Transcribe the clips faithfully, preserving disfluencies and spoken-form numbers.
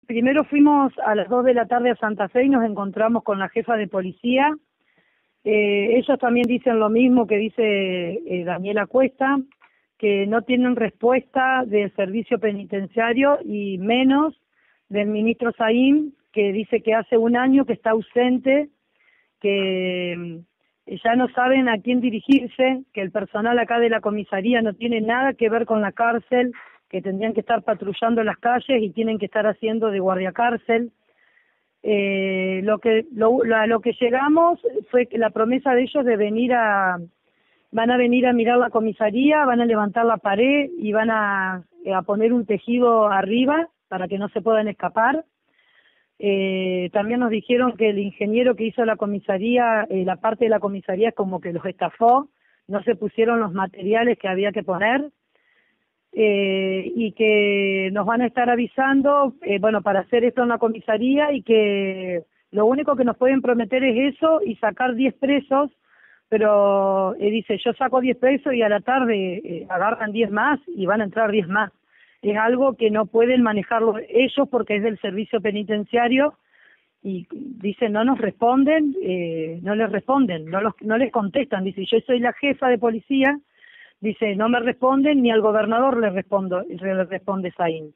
Primero fuimos a las dos de la tarde a Santa Fe y nos encontramos con la jefa de policía. Eh, ellos también dicen lo mismo que dice eh, Daniela Cuesta, que no tienen respuesta del servicio penitenciario y menos del ministro Saín, que dice que hace un año que está ausente, que eh, ya no saben a quién dirigirse, que el personal acá de la comisaría no tiene nada que ver con la cárcel, que tendrían que estar patrullando las calles y tienen que estar haciendo de guardia cárcel. Eh, lo que lo, a lo que llegamos fue que la promesa de ellos de venir a van a venir a mirar la comisaría, van a levantar la pared y van a, a poner un tejido arriba para que no se puedan escapar. Eh, también nos dijeron que el ingeniero que hizo la comisaría, eh, la parte de la comisaría como que los estafó, no se pusieron los materiales que había que poner. Eh, y que nos van a estar avisando, eh, bueno, para hacer esto en la comisaría, y que lo único que nos pueden prometer es eso y sacar diez presos, pero eh, dice, yo saco diez presos y a la tarde eh, agarran diez más y van a entrar diez más. Es algo que no pueden manejarlo ellos porque es del servicio penitenciario y dice, no nos responden, eh, no les responden, no, los, no les contestan. Dice, yo soy la jefa de policía. Dice, no me responden, ni al gobernador le respondo, le responde Saín.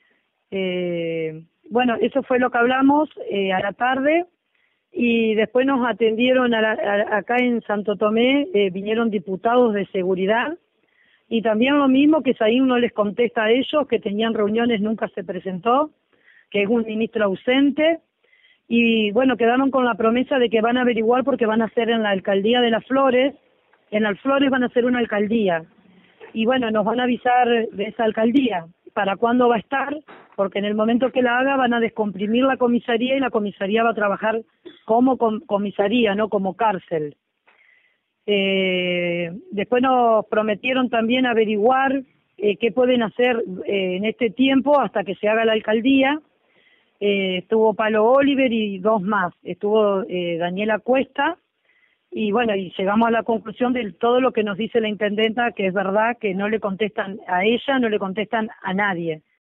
Eh, bueno, eso fue lo que hablamos eh, a la tarde, y después nos atendieron a la, a, acá en Santo Tomé, eh, vinieron diputados de seguridad, y también lo mismo, que Saín no les contesta a ellos, que tenían reuniones, nunca se presentó, que es un ministro ausente, y bueno, quedaron con la promesa de que van a averiguar porque van a hacer en la alcaldía de Las Flores. En Las Flores van a hacer una alcaldía, y bueno, nos van a avisar de esa alcaldía, para cuándo va a estar, porque en el momento que la haga van a descomprimir la comisaría y la comisaría va a trabajar como com comisaría, no como cárcel. Eh, después nos prometieron también averiguar eh, qué pueden hacer eh, en este tiempo hasta que se haga la alcaldía. Eh, estuvo Palo Oliver y dos más, estuvo eh, Daniela Cuesta. Y bueno, y llegamos a la conclusión de todo lo que nos dice la intendenta, que es verdad, que no le contestan a ella, no le contestan a nadie.